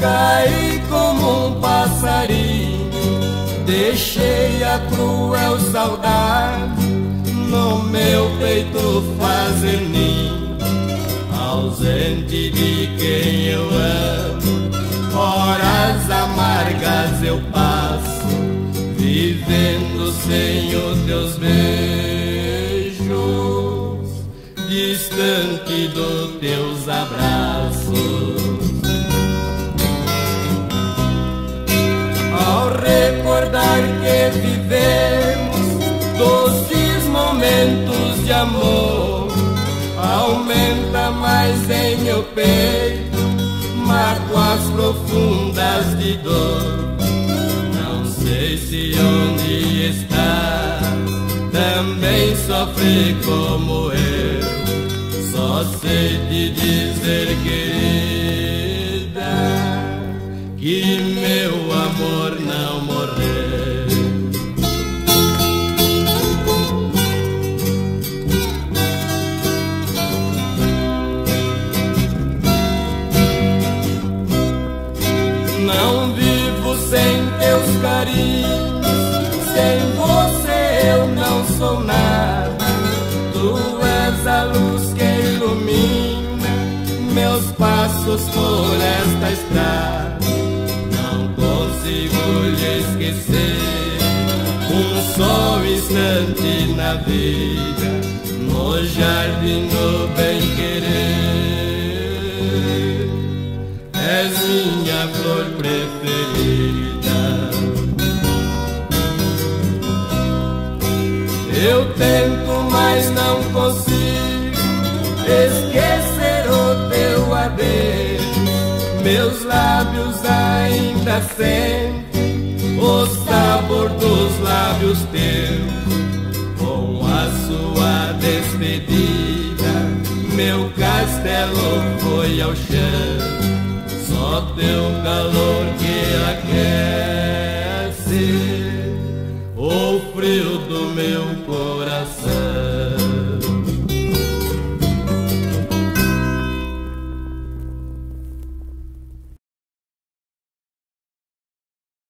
caí como um passarinho, deixei a cruel saudade no meu peito fazer ninho, ausente de quem eu amo. Horas amargas eu passo, vivendo sem os teus beijos, distante dos teus abraços. Ao recordar que vivemos doces momentos de amor, aumenta mais em meu peito mágoas profundas de dor. Não sei se onde está também sofre como eu, só sei te dizer, querida, que meu amor não morreu. Não vivo sem teus carinhos, sem você eu não sou nada. Tu és a luz que ilumina meus passos por esta estrada. Não consigo lhe esquecer um só instante na vida, no jardim do bem-querer. És minha flor preferida. Eu tento, mas não consigo esquecer o teu adeus. Meus lábios ainda sentem o sabor dos lábios teus. Com a sua despedida, meu castelo foi ao chão. Só teu calor que aquece o frio do meu coração.